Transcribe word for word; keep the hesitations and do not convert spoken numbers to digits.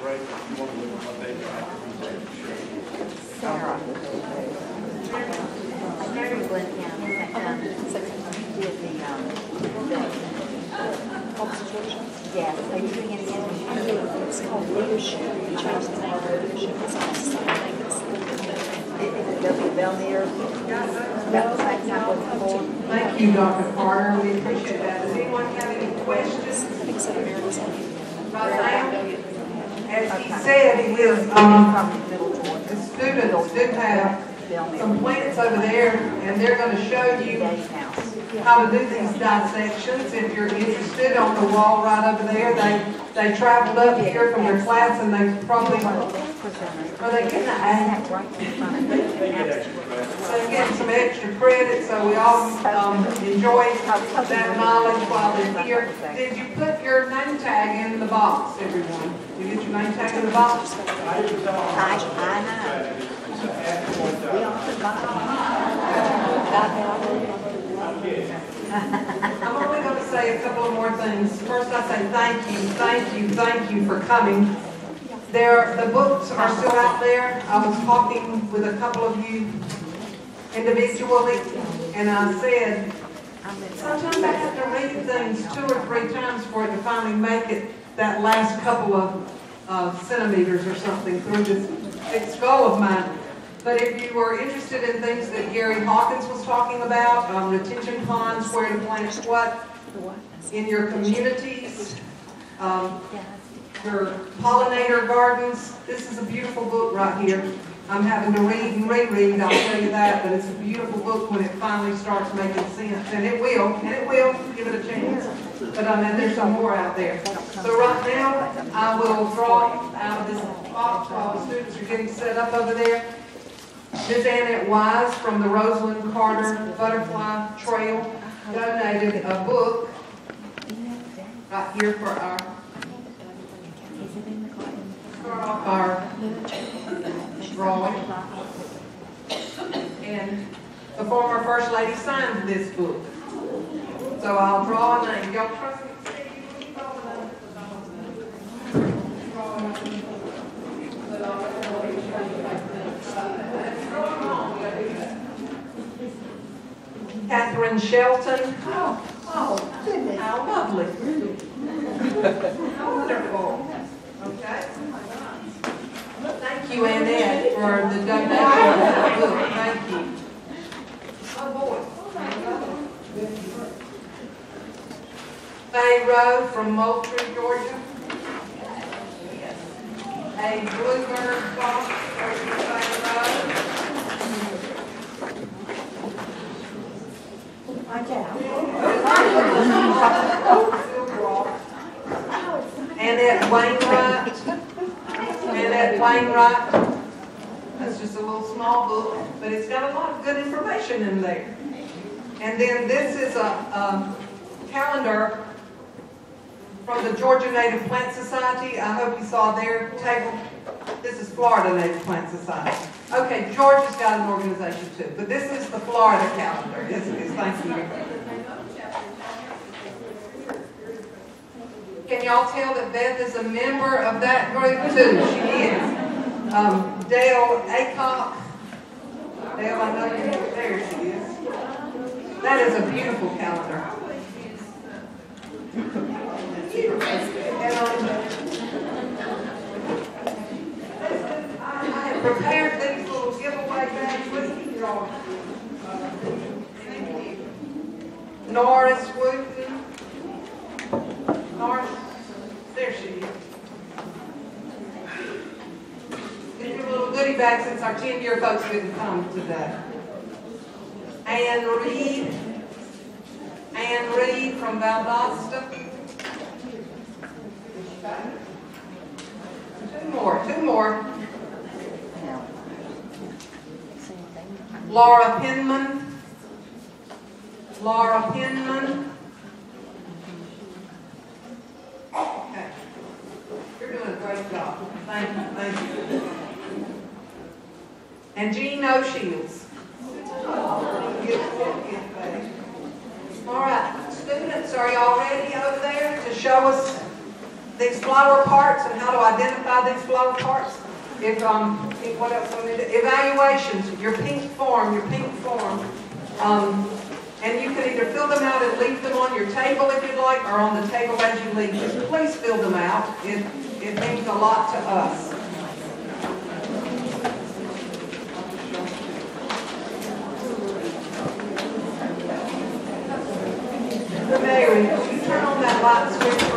great. If you want to look at my baby, I can read Sarah. Mary Glenn County um, did the, um, the yes, are you doing it again? It's called Leadership. We changed the name to Leadership. It's almost the same thing. Is it W. Belmere? About the same time with the board? Thank you, Doctor Carter. We appreciate that. Does anyone have any questions? Except Mary's on. Right now, as he said, he is, um, the students do have some plants over there, and they're going to show you how to do these dissections. If you're interested, on the wall right over there, they they traveled up here from their class, and they probably are they getting an A? So they're getting some extra credit, so we all um, enjoy that knowledge while they're here. Did you put your name tag in the box, everyone? Did you get your name tag in the box? I know. I'm only going to say a couple of more things. First, I say thank you, thank you, thank you for coming. There, the books are still out there. I was talking with a couple of you individually, and I said, sometimes I have to read things two or three times for it to finally make it that last couple of uh, centimeters or something through this big skull of mine. But if you were interested in things that Gary Hawkins was talking about, um, retention ponds, where to plant what in your communities, um, your pollinator gardens, this is a beautiful book right here. I'm having to read and reread, I'll tell you that, but it's a beautiful book when it finally starts making sense. And it will, and it will, give it a chance. But I mean, there's some more out there. So right now, I will draw out of this box while the students are getting set up over there. Miz Annette Wise from the Rosalind Carter Butterfly Trail donated a book right here for our start off our drawing. And the former First Lady signed this book. So I'll draw a name. Y'all trust me? Catherine Shelton. Oh, oh, goodness. How lovely. How wonderful. Okay. Thank you, Annette, for the donation of that book. Thank you. Oh, boy. Faye Rowe from Moultrie, Georgia. A bluebird box for Faye Rowe. Annette Wainwright. Annette Wainwright. That's just a little small book, but it's got a lot of good information in there. And then this is a, a calendar from the Georgia Native Plant Society. I hope you saw their table. This is Florida Native Plant Society. Okay, Georgia's got an organization too, but this is the Florida calendar. This is, thank you. Can y'all tell that Beth is a member of that group too? She is. Um, Dale Acock. Dale, I know you. There she is. That is a beautiful calendar. And, um, I have prepared these little giveaway bags with me, y'all. Norris Wooten. Norris, there she is. Get your little goodie bag since our ten-year folks didn't come today. Ann Reed. Ann Reed from Valdosta. Two more, two more. Laura Penman. Laura Penman. Okay. You're doing a great job. Thank you, thank you. And Jean O'Shields. All right, students, are y'all ready over there to show us these flower parts and how to identify these flower parts. If, um, if- what else do I need to- evaluations, your pink form, your pink form. Um, and you can either fill them out and leave them on your table if you'd like, or on the table as you leave. Just please fill them out. It, it means a lot to us. Mary, will you turn on that light switch?